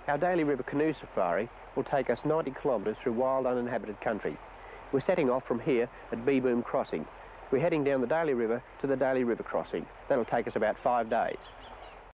Our Daly River canoe safari will take us 90 kilometres through wild uninhabited country. We're setting off from here at Boom Crossing. We're heading down the Daly River to the Daly River crossing. That'll take us about 5 days.